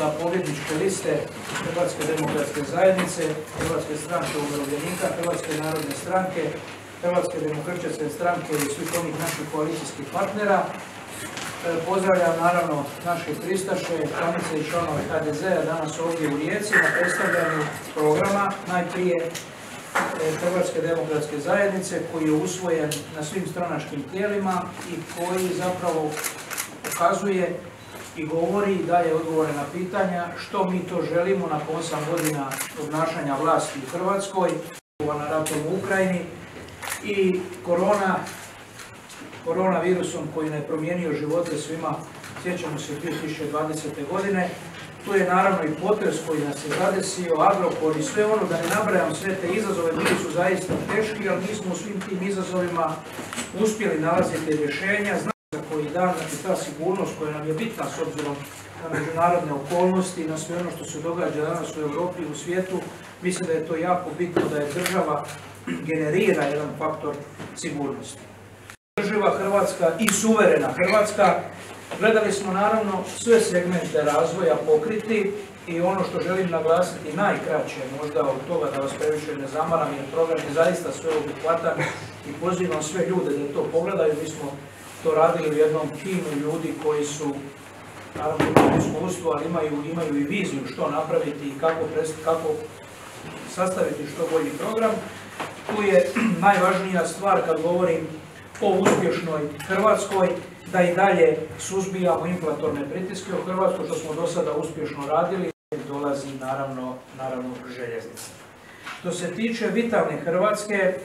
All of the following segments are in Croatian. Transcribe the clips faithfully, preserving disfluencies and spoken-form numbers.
pobjedničke liste Hrvatske demokratske zajednice, Hrvatske stranke umirovljenika, Hrvatske narodne stranke, Hrvatske demokršćanske stranke i svih onih naših koalicijskih partnera. Pozdravljam naravno naše pristaše, članice i članove H D Z-a danas ovdje u Rijeci na predstavljanju programa najprije Hrvatske demokratske zajednice koji je usvojen na svim stranačkim tijelima i koji zapravo pokazuje i govori i daje odgovore na pitanja što mi to želimo nakon osam godina obnašanja vlasti u Hrvatskoj, na ratom u Ukrajini i korona, koronavirusom koji je promijenio živote svima, sjećamo se dvije tisuće dvadesete. godine. Tu je naravno i potres koji nas je zadesio, Agrokor i sve ono, da ne nabrajam sve te izazove, bili su zaista teški, ali mi smo u svim tim izazovima uspjeli nalaziti rješenja. Za koji dan, znači ta sigurnost koja nam je bitna s obzirom na međunarodne okolnosti, na sve ono što se događa danas u Europi i u svijetu, mislim da je to jako bitno da je država generira jedan faktor sigurnosti. Država Hrvatska i suverena Hrvatska, gledali smo naravno sve segmente razvoja pokriti i ono što želim naglasiti najkraće možda od toga da vas previše ne zamaram jer program je zaista sveobuhvatan i pozivam sve ljude da to pogledaju. Mi smo to radili u jednom timu ljudi koji su naravno imaju iskustvo, ali imaju, imaju i viziju što napraviti i kako, kako sastaviti što bolji program. Tu je najvažnija stvar kad govorim o uspješnoj Hrvatskoj, da i dalje suzbijamo inflatorne pritiske u Hrvatskoj, što smo do sada uspješno radili, dolazi naravno, naravno željeznica. Što se tiče vitalne Hrvatske, e,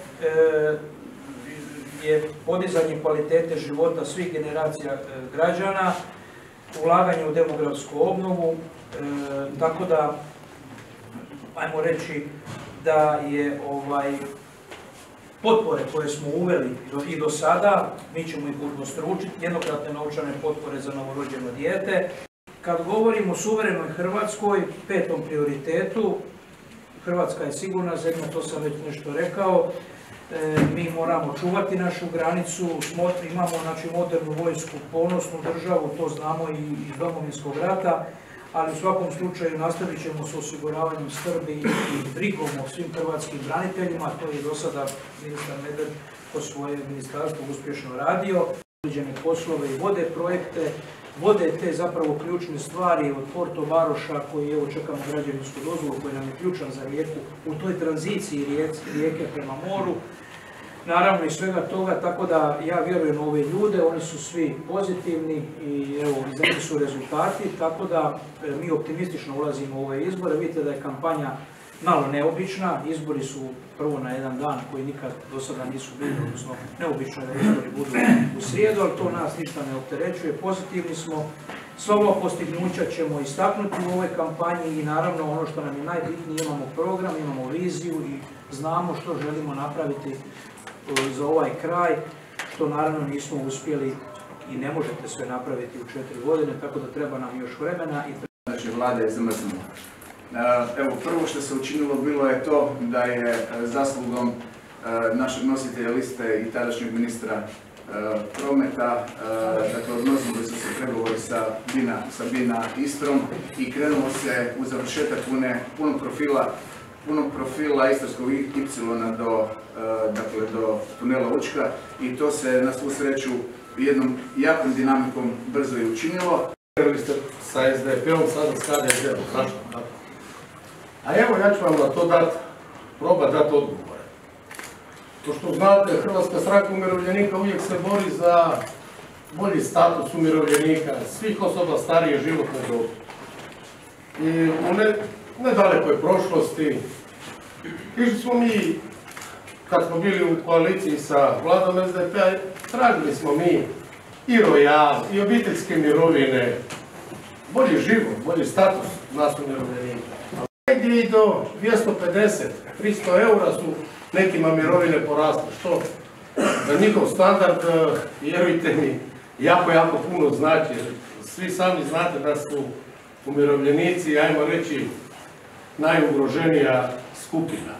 je podizanje kvalitete života svih generacija e, građana, ulaganje u demografsku obnovu, e, tako da, ajmo reći, da je ovaj, potpore koje smo uveli do, i do sada, mi ćemo ih udvostručiti, jednokratne novčane potpore za novorođeno dijete. Kad govorimo o suverenoj Hrvatskoj, petom prioritetu, Hrvatska je sigurna zemlja, to sam već nešto rekao. E, mi moramo čuvati našu granicu, imamo znači, modernu vojsku, ponosnu državu, to znamo i iz Domovinskog rata, ali u svakom slučaju nastavit ćemo s osiguravanjem skrbi i brigom o svim hrvatskim braniteljima, to je do sada ministar Medved po svoje ministarstvo uspješno radio, određene poslove i vode projekte, vode te zapravo ključne stvari od Porto Baroša koji evo čekamo građevinsku dozvolu koji nam je ključan za Rijeku u toj tranziciji Rijeke prema moru. Naravno i svega toga, tako da ja vjerujem u ove ljude, oni su svi pozitivni i evo, izdani su rezultati, tako da e, mi optimistično ulazimo u ove izbore. Vidite da je kampanja malo neobična, izbori su prvo na jedan dan koji nikad do sada nisu bili, odnosno neobično je da izbori budu u srijedu, ali to nas ništa ne opterećuje, pozitivni smo. Sva ova postignuća ćemo istaknuti u ovoj kampanji i naravno ono što nam je najbitnije, imamo program, imamo viziju i znamo što želimo napraviti za ovaj kraj, što naravno nismo uspjeli i ne možete sve napraviti u četiri godine, tako da treba nam još vremena. I Znači, vlada je zamrznula. Evo, prvo što se učinilo bilo je to da je zaslugom našeg nositelja liste i tadašnjeg ministra prometa, dakle, odnosili su se pregovori sa Bina, sa Bina Istrom i krenulo se u završetak punog profila punog profila istarskog PIXSELL-a do, dakle, do tunela Učka i to se na svu sreću jednom jakom dinamikom brzo i učinilo. Krenuli ste sa S D P-om, sada s H D Z-om, zašto? A evo ja ću vam na to dat, probat dati odgovore. To što znate, Hrvatska stranka umirovljenika uvijek se bori za bolji status umirovljenika, svih osoba starije životne dobi. I u ne, nedalekoj prošlosti išli smo mi, kad smo bili u koaliciji sa vladom S D P-a, tražili smo mi i rojal, i obiteljske mirovine, bolji život, bolji status nas umirovljenika. Negdje i do dvjesto pedeset do tristo eura su nekima mirovine porasle, što za njihov standard, vjerujte mi, jako, jako puno znači. Svi sami znate da su umirovljenici, ajmo reći, najugroženija skupina.